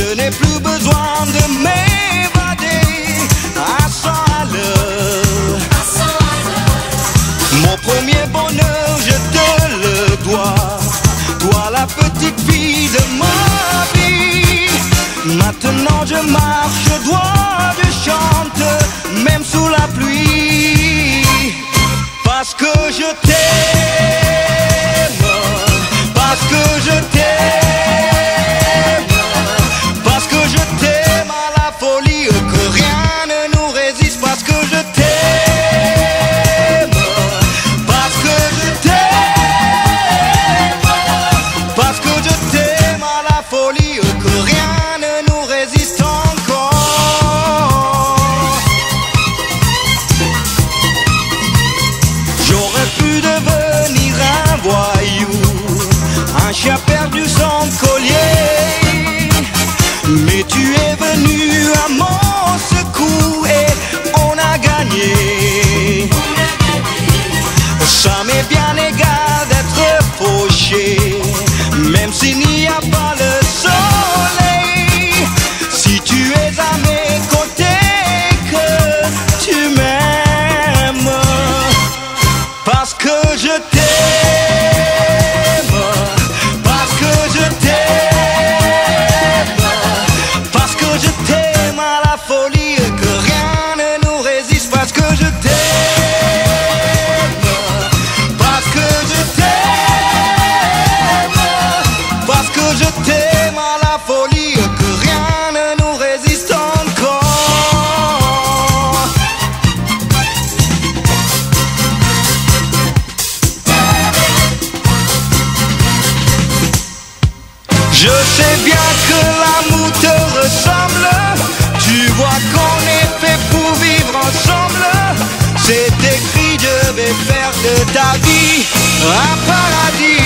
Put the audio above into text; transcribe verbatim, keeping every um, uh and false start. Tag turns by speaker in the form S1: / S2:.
S1: Je n'ai plus besoin de m'évader à cent à l'heure. Mon premier bonheur, je te le dois. Toi, la petite fille de ma vie. Maintenant je marche, je dois, je chante, même sous la pluie. Parce que je t'aime, parce que je t'aime, parce que je t'aime à la folie, que rien ne nous résiste. Parce que je t'aime, parce que je t'aime, parce que je t'aime à la folie, que rien ne nous résiste encore. J'aurais pu devenir un voyou, un chien perdu sans collier, mais tu es venu à mon secours et on a gagné. Ça m'est bien égal d'être fauché, même s'il n'y a pas le soleil. Si tu es à mes côtés, que tu m'aimes, parce que je t'aime, parce que je t'aime, parce que je t'aime à la folie, que rien ne nous résiste. Parce que je t'aime, parce que je t'aime, parce que je t'aime à la folie, que rien ne nous résiste encore. Je sais bien que l'amour te ressemble. Tu vois qu'on est fait pour vivre ensemble. C'est écrit, je vais faire de ta vie un paradis.